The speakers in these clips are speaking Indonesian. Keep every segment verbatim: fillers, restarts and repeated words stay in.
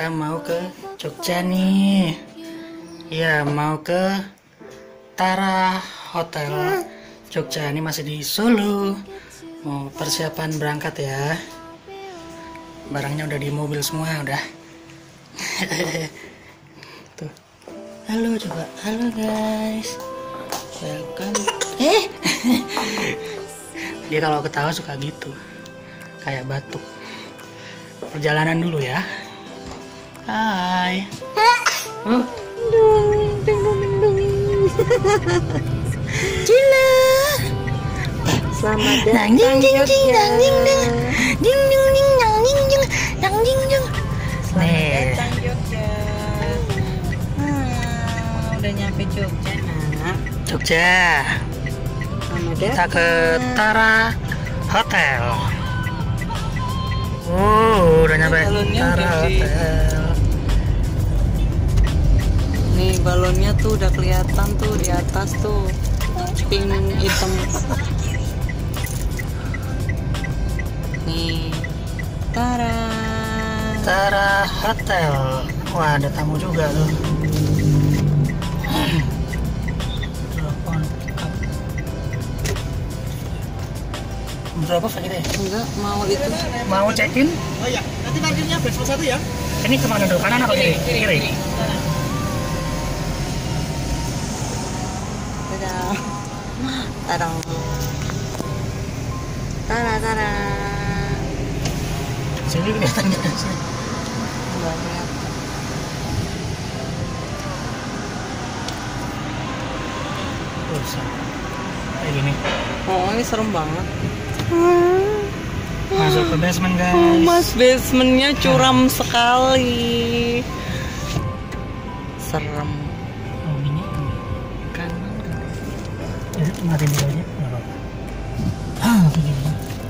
kita mau ke Jogja nih. Ya, mau ke Tara Hotel Jogja. Ini masih di Solo. Mau persiapan berangkat ya. Barangnya udah di mobil semua udah. Tuh. Halo coba. Halo guys. Welcome. Eh. Dia kalau ketawa suka gitu. Kayak batuk. Perjalanan dulu ya. Hai. Oh. Cila. Selamat datang Jogja. Selamat datang Jogja. Ah, udah nyampe Jogja, Nak. Jogja. Kita ke Tara Hotel. Oh, udah nyampe Tara Hotel. Nih balonnya tuh udah kelihatan tuh di atas tuh, pink hitam. Nih, Tara. Tara Hotel. Wah, ada tamu juga tuh. Berapa Pak? Enggak, mau itu. Mau check-in? Oh iya, nanti parkirnya Vespa satu ya. Ini kemana dulu? Kanan atau kiri? Kiri. Dadah. Tara. Tara, Tara. Sini kelihatan nggak sih? Enggak kelihatan. Bisa. Kayak gini. Oh, ini serem banget. Masuk ke basement guys. Oh, mas, basementnya curam sekali. Serem. Oh ini Kanan kan. jadi matiin dulu aja nggak apa-apa. Ah, begini.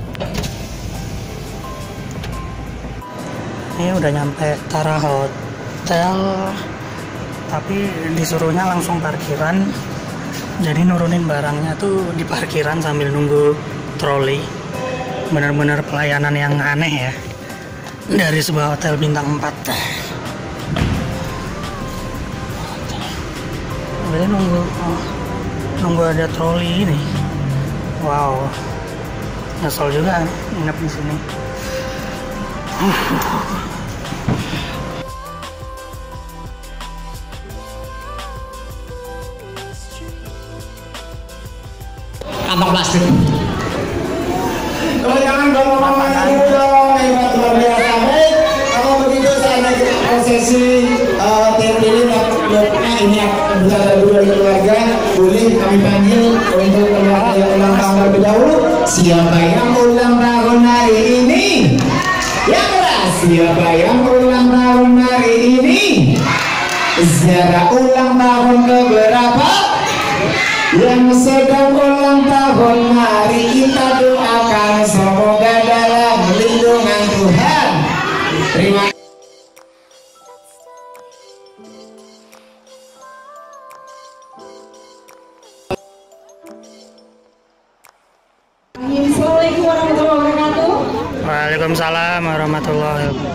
Ini udah nyampe Tara Hotel, tapi disuruhnya langsung parkiran. Jadi nurunin barangnya tuh di parkiran sambil nunggu troli. Bener-bener pelayanan yang aneh ya dari sebuah hotel bintang empat. Jadi nunggu oh, nunggu ada troli ini. Wow, nyesel juga nih nginep di sini. Kantong plastik. Oh jangan ngomong-ngomong dulu dong, hebat luar biasa. Baik, kalau begitu saya naik prosesi tim ini nah ini bisa ada dua keluarga, boleh kami panggil untuk keluarga yang ulang tahun lebih dahulu. Siapa yang ulang tahun hari ini? Yang keras. Siapa yang ulang tahun hari ini? Sejarah ulang tahun keberapa? Yang sedang ulang tahun, mari kita doakan semoga dalam lindungan Tuhan. Terima kasih. Assalamualaikum warahmatullahi wabarakatuh. Waalaikumsalam warahmatullahi wabarakatuh.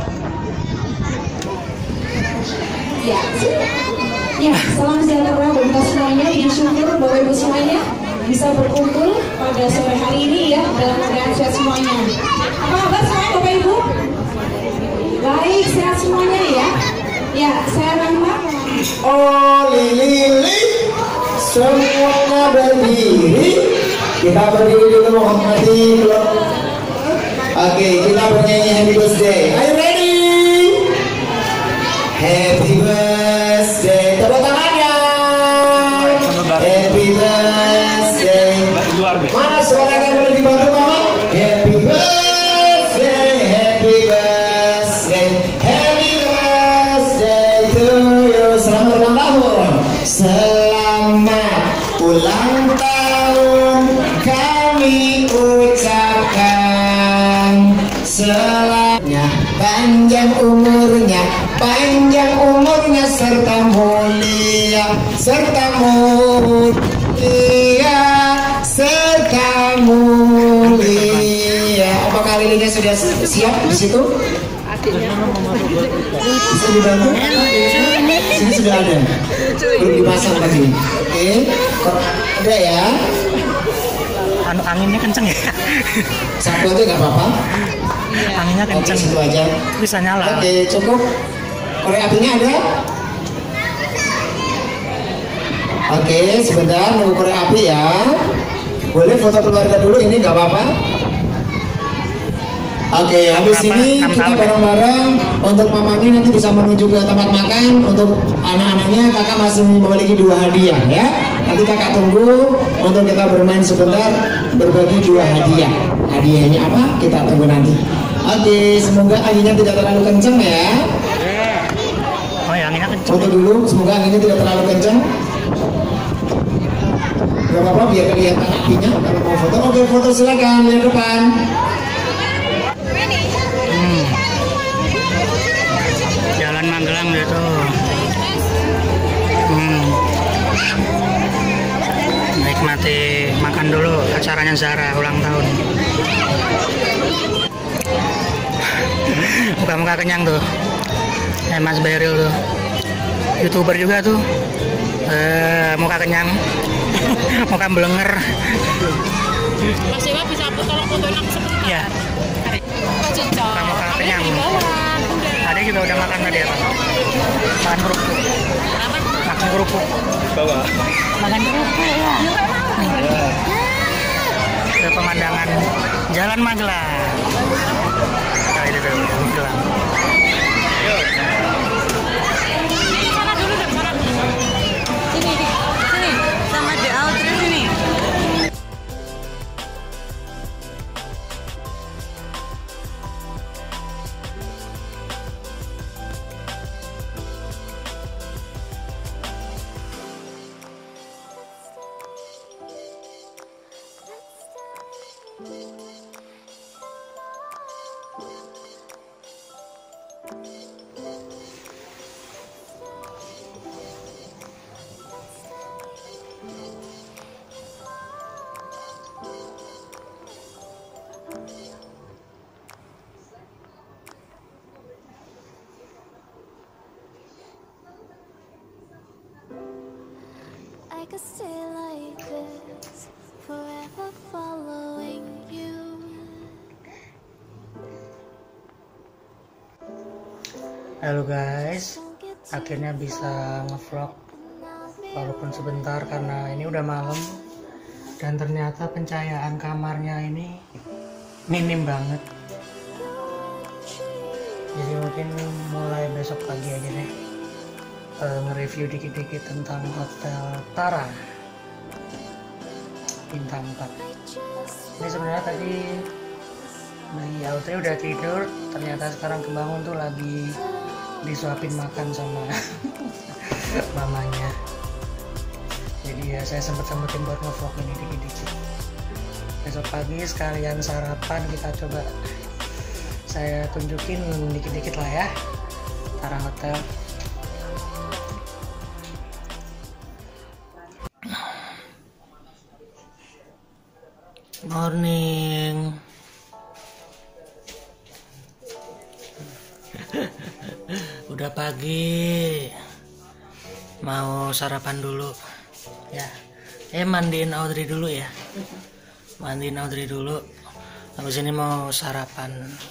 Ya, ya, salam sejahtera bagi kita semuanya. Puji syukur Bapak Ibu semuanya bisa berkumpul pada sore hari ini ya dalam keadaan sehat semuanya. Apa kabar semuanya Bapak Ibu? Baik, sehat semuanya ya. Ya, saya Rahma. Oh lili, semuanya berdiri. Kita berdiri dulu menghormati. Oke, kita bernyanyi Happy Birthday. Are you ready? Happy birthday. Tepuk tangannya. Happy birthday. Mana suaranya boleh dibantu mama? Happy birthday, happy birthday, happy birthday to you. Selamat ulang tahun. Selamat ulang tahun kami ucapkan. Selamanya panjang umurnya, panjang umurnya serta mulia, serta mulia, serta mulia. Apa kalinya sudah siap di situ? Bisa dibantu? Sini sudah ada. Belum dipasang tadi. Oke, udah ya. Anu anginnya kenceng ya. Satu aja nggak apa-apa. Anginnya kenceng. Oke, situ aja. Bisa nyala. Oke, cukup. Korek apinya ada? Oke, sebentar nunggu korek api ya. Boleh foto keluarga dulu, ini nggak apa-apa. Oke, habis ini kita bareng-bareng untuk mamanya nanti bisa menuju ke tempat makan. Untuk anak-anaknya kakak masih memiliki dua hadiah ya. Nanti kakak tunggu untuk kita bermain sebentar, berbagi dua hadiah. Hadiahnya apa? Kita tunggu nanti. Oke, semoga anginnya tidak terlalu kencang ya. Oh ya, anginnya kencang. Foto dulu, semoga anginnya tidak terlalu kencang. Gak apa-apa, biar kelihatan apinya. Kalau mau foto, oke foto silakan lihat depan. Hmm. Jalan Magelang gitu. Hmm. Nikmati makan dulu acaranya Zara ulang tahun. Muka-muka kenyang tuh. Eh, Mas Beril tuh, YouTuber juga tuh. Eh, muka kenyang. Muka belenger. Mas Dewa bisa tolong fotoin aku sebentar. Iya. Muka-muka kenyang. Ada juga udah makan tadi apa? Makan kerupuk. Makan kerupuk. Bawa. Makan kerupuk ya. Nih. Ke pemandangan Jalan Magelang. Nah, ini tuh Magelang. Sana dulu deh, sana. Sini, sini, sama The Audrey sini. I could stay like this, forever following you. Halo guys, akhirnya bisa ngevlog walaupun sebentar karena ini udah malam dan ternyata pencahayaan kamarnya ini minim banget. Jadi mungkin mulai besok pagi aja deh uh, nge-review dikit-dikit tentang Hotel Tara bintang empat. Ini sebenarnya tadi Bayi Audrey udah tidur, ternyata sekarang kebangun tuh lagi disuapin makan sama mamanya. Jadi ya saya sempet-sempetin buat ngevlog ini dikit-dikit. Besok pagi sekalian sarapan kita coba saya tunjukin dikit-dikit lah ya Tara Hotel. Morning. Udah pagi, mau sarapan dulu ya. Eh mandiin Audrey dulu ya, mandiin Audrey dulu. Habis ini mau sarapan.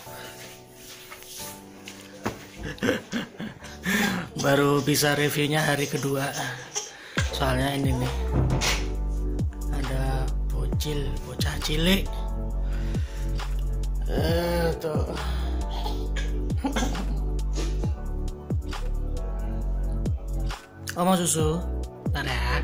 Baru bisa reviewnya hari kedua, soalnya ini nih ada bocil, bocah cilik. Eh tuh. Oh mau susu? Ntar ya.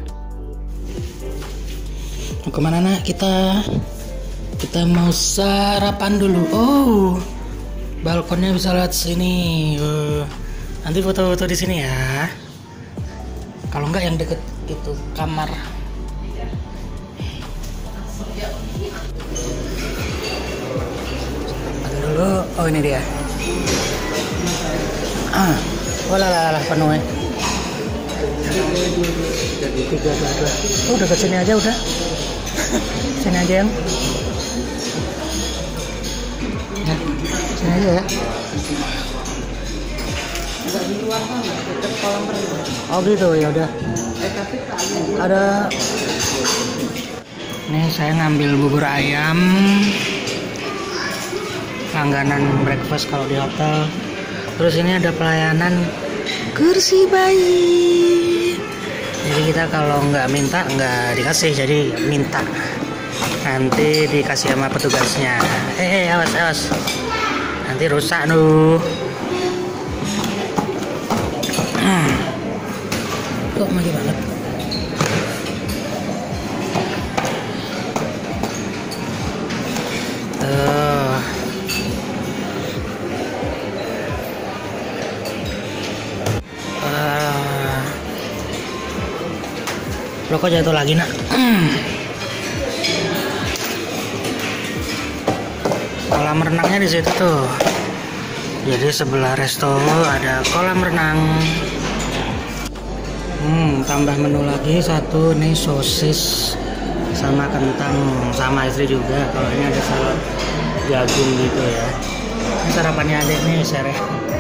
Mau kemana nak? Kita kita mau sarapan dulu. Oh, balkonnya bisa lihat sini. Uh, nanti foto-foto di sini ya. Kalau enggak yang deket itu kamar. Sarapan dulu. Oh ini dia. Ah, oh lah lah lah penuh ya. Tiga, dua, dua. Oh, udah ke sini aja udah. Sini aja yang. Ya, sini aja. aja ya. Enggak di luar sana, dekat kolam renang. Oh gitu ya udah. Eh tapi Ada. Nih saya ngambil bubur ayam. Langganan breakfast kalau di hotel. Terus ini ada pelayanan kursi bayi. Jadi kita kalau nggak minta nggak dikasih, jadi minta. Nanti dikasih sama petugasnya. Eh, eh awas awas. Nanti rusak tuh. Hmm. Kok magi banget. Tuh. Uh. Lo kok jatuh lagi nak? Kolam renangnya di situ tuh. Jadi sebelah resto ada kolam renang. Hmm, tambah menu lagi satu nih sosis sama kentang sama istri juga. Kalau ini ada salad jagung gitu ya. Ini sarapannya adik nih sere.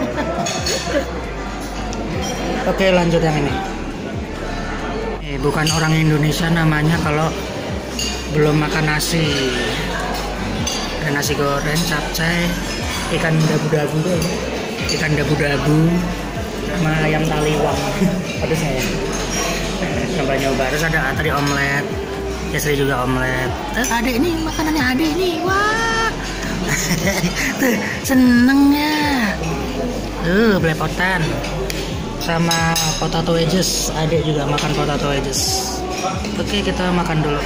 Oke lanjut yang ini. Eh, bukan orang Indonesia namanya kalau belum makan nasi. Ada nasi goreng, capcay, ikan dabu-dabu tuh, ikan dabu-dabu, sama ayam taliwang. Aduh saya nyoba-nyoba. Terus ada tadi omelet, istri juga omelet. Terus adek ini makanannya adek ini, wah, tuh senengnya. Tuh belepotan, sama potato wedges. Adek juga makan potato wedges. Oke kita makan dulu.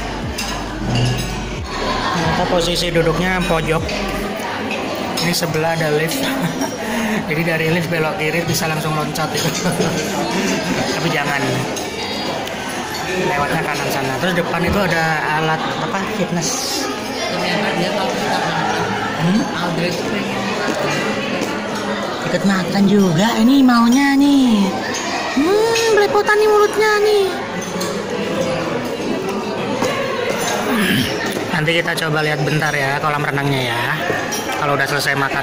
Ternyata posisi duduknya pojok. Ini sebelah ada lift. Jadi dari lift belok kiri bisa langsung loncat itu. Tapi jangan. Lewatnya kanan sana. Terus depan itu ada alat apa? Fitness. ternyata dia kalau kita makan, hmm? Aldo itu pengen ikut makan juga. Ini maunya nih. Hmm, belepotan nih mulutnya nih. Nanti kita coba lihat bentar ya kolam renangnya ya. Kalau udah selesai makan.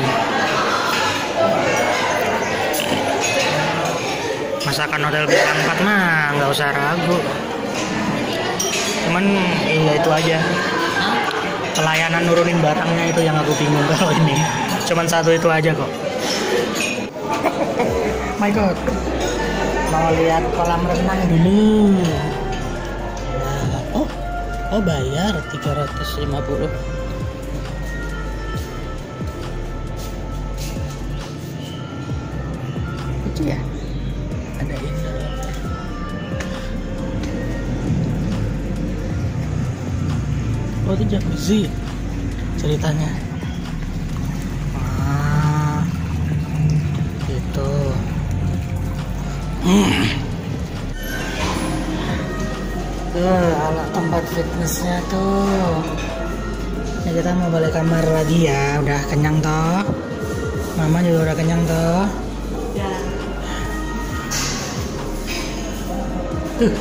Masakan hotel bintang empat mah nggak usah ragu. Cuman ya itu aja. Pelayanan nurunin batangnya itu yang aku bingung kalau ini. Cuman satu itu aja kok. My God. Mau lihat kolam renang dulu. Oh. Oh bayar tiga ratus lima puluh. Lucu ya. Ada indoor. Oh itu jacuzzi ceritanya. Ah, gitu. Hmm. Tuh alat tempat fitnessnya tuh. Ini kita mau balik kamar lagi ya. Udah kenyang toh. Mama juga udah kenyang toh. ya. Tuh.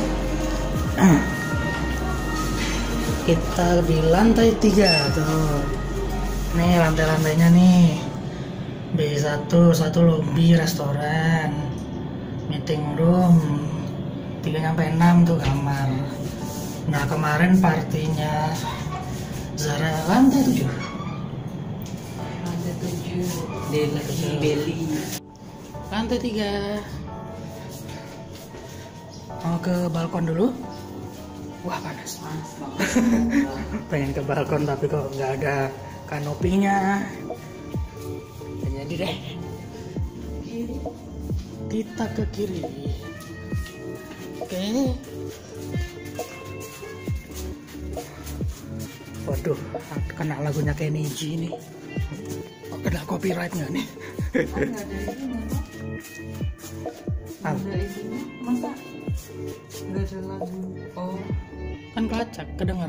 Kita di lantai tiga tuh. Nih lantai-lantainya nih. B satu, satu lobby restoran, meeting room, tiga sampai enam tuh kamar. Nah kemarin partinya Zara lantai tujuh. Lantai tujuh. Deli, Beli. Lantai tiga. Mau ke balkon dulu? Wah panas. Panas banget. Pengen ke balkon tapi kok nggak ada kanopinya. Jadi deh. Kita ke kiri. Oke. Waduh, kena lagunya Kenny G ini. Ada copyright nggak nih? Nggak ada itunya, Pak. Nggak ada itunya, masa nggak ada lagu? Oh, Kan kelacak, kedenger.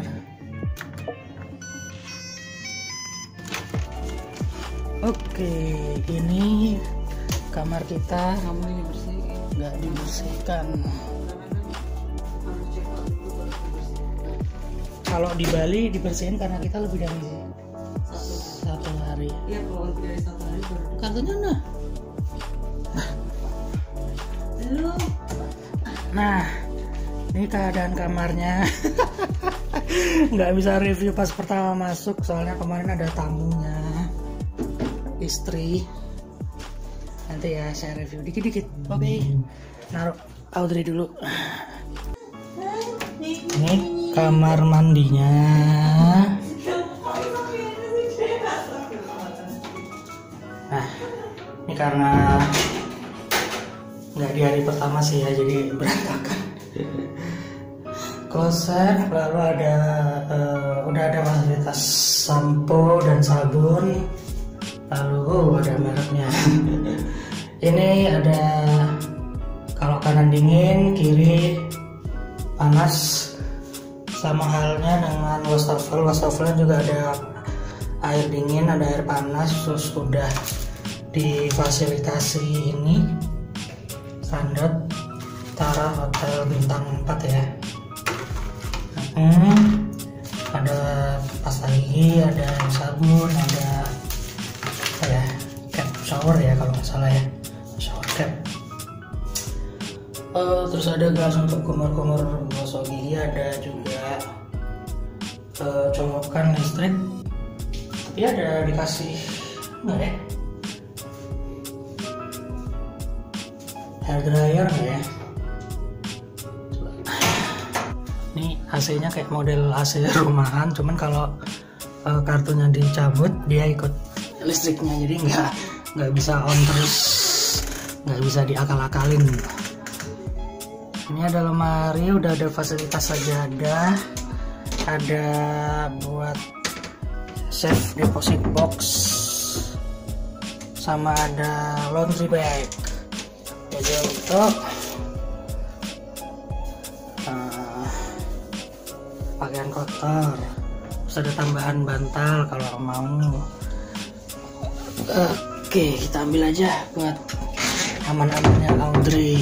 Oke, ini kamar kita kamu ini bersihin. nggak dibersihkan. Harus cek dulu baru dibersihin. Kalau di Bali dibersihin karena kita lebih dari Satu hari. Iya, kalau lebih dari satu hari baru. Kartunya nah. Belum. Nah, ini keadaan kamarnya. Nggak bisa review pas pertama masuk soalnya kemarin ada tamunya, istri. Nanti ya saya review dikit-dikit. Oke, okay. Naruh Audrey dulu. Ini kamar mandinya. Nah, ini karena nggak di hari pertama sih ya, jadi berantakan. Kloset, lalu ada uh, udah ada fasilitas sampo dan sabun, lalu oh, ada mereknya. Ini ada kalau kanan dingin, kiri panas, sama halnya dengan wastafel. Wastafelnya juga ada air dingin, ada air panas, terus udah difasilitasi ini standar Tara Hotel bintang empat ya. Hmm, ada pas lagi, ada sabun, ada apa ya, cap shower ya kalau nggak salah ya, shower cap. Uh, terus ada gas untuk kumur-kumur gosok gigi, ada juga uh, colokan listrik, tapi ada dikasih enggak ya, hair dryer nggak ya. Ini A C-nya kayak model A C rumahan, cuman kalau uh, kartunya dicabut dia ikut listriknya, jadi nggak nggak bisa on terus, nggak bisa diakal-akalin. Ini ada lemari, udah ada fasilitas sajadah, ada buat safe deposit box, sama ada laundry bag. Jadi untuk uh, pakaian kotor, terus ada tambahan bantal kalau mau. Oke, kita ambil aja buat aman-amannya Audrey.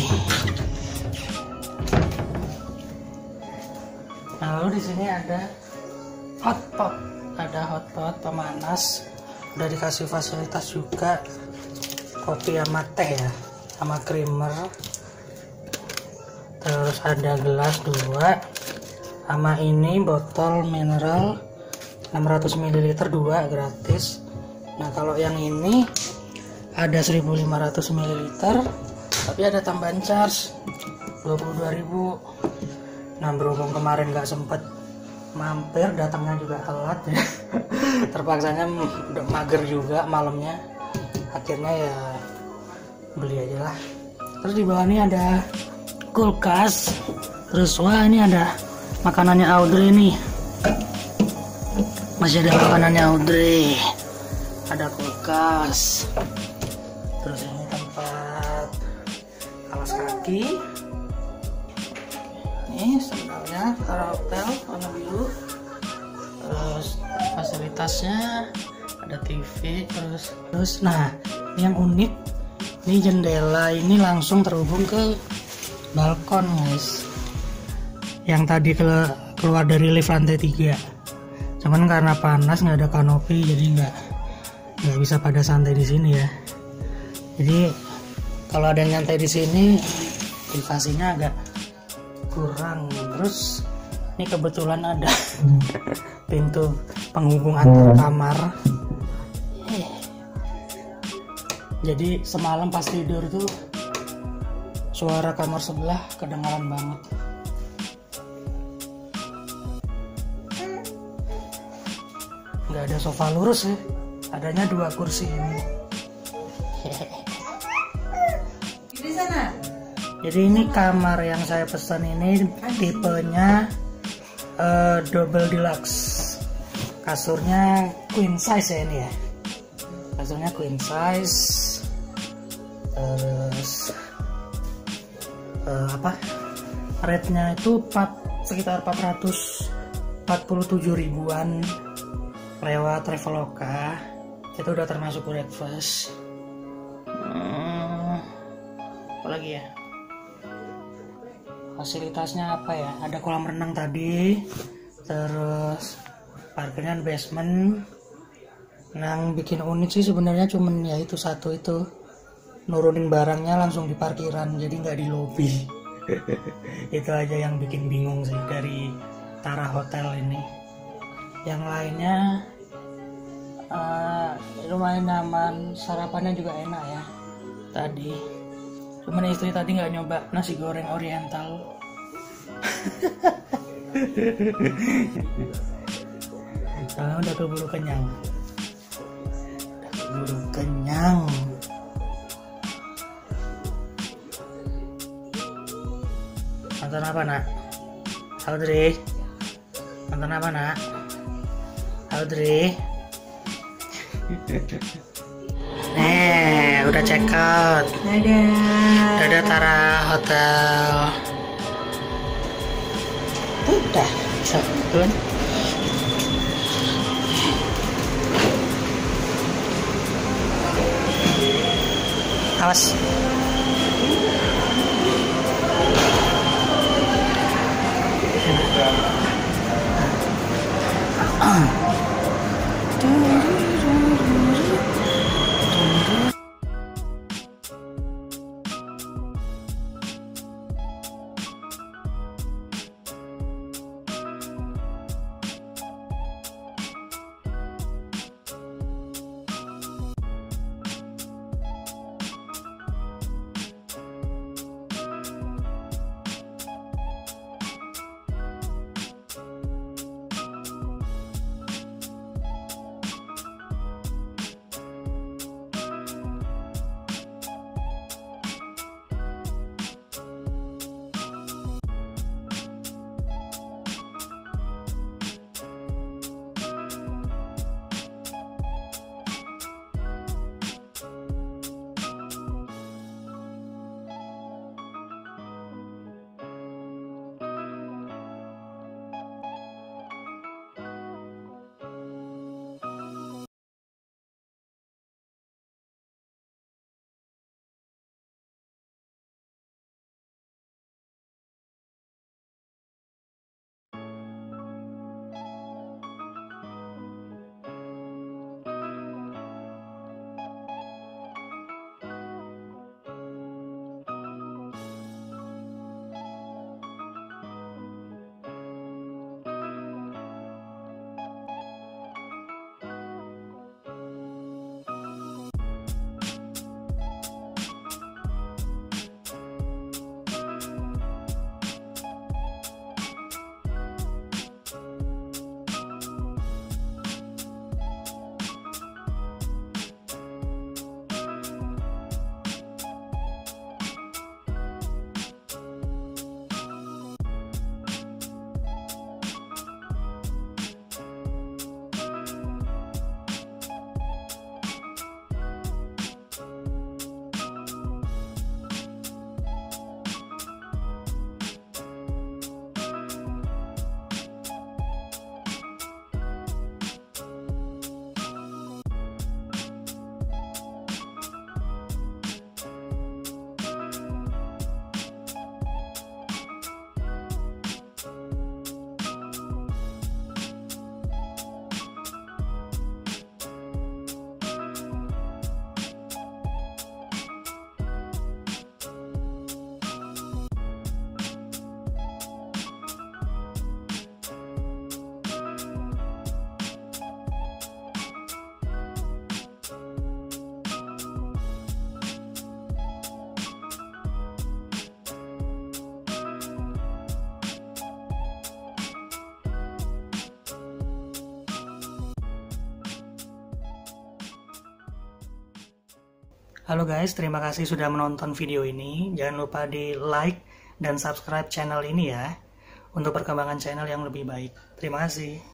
Nah, lalu di sini ada hotpot, ada hotpot pemanas, udah dikasih fasilitas juga kopi sama teh ya, sama creamer. Terus ada gelas dua, sama ini botol mineral enam ratus mililiter dua gratis. Nah, kalau yang ini ada seribu lima ratus mililiter tapi ada tambahan charge dua puluh dua ribu. Nah, berhubung kemarin nggak sempet mampir, datangnya juga telat ya. Terpaksanya udah mager juga malamnya, akhirnya ya beli aja lah. Terus di bawah ini ada kulkas. Terus wah, ini ada makanannya Audrey nih, masih ada makanannya Audrey, ada kulkas. Terus ini tempat alas kaki, ini sandalnya Tara Hotel warna biru. Terus fasilitasnya ada T V. Terus terus nah, yang unik ini jendela ini langsung terhubung ke balkon guys, yang tadi ke, keluar dari lift lantai tiga. Cuman karena panas nggak ada kanopi, jadi nggak nggak bisa pada santai di sini ya. Jadi kalau ada yang nyantai di sini, privasinya agak kurang. Terus ini kebetulan ada pintu penghubung antar kamar. Jadi semalam pas tidur tuh suara kamar sebelah kedengaran banget. Nggak ada sofa lurus ya, adanya dua kursi ini. Di sana. Jadi ini kamar yang saya pesan ini tipenya uh, double deluxe. Kasurnya queen size ya ini ya. Kasurnya queen size. Terus uh, apa? Rate-nya itu empat, sekitar empat ratus empat puluh tujuh ribuan lewat Traveloka. Itu udah termasuk breakfast. Hmm, apa lagi ya? Fasilitasnya apa ya? Ada kolam renang tadi, terus parkirnya basement, Yang bikin unik sih sebenarnya cuman ya itu satu itu, nurunin barangnya langsung di parkiran, jadi nggak di lobi. Itu aja yang bikin bingung sih dari Tara Hotel ini. Yang lainnya uh, lumayan nyaman, sarapannya juga enak ya tadi. Cuman istri tadi nggak nyoba nasi goreng oriental. Soalnya udah keburu kenyang. Udah keburu kenyang. Nonton apa nak? Audrey? Nonton apa nak? Audrey? Nih, udah check out. Dadah. Dadah Tara Hotel. Udah, cabun. Awas. Halo guys, terima kasih sudah menonton video ini. Jangan lupa di like dan subscribe channel ini ya, untuk perkembangan channel yang lebih baik. Terima kasih.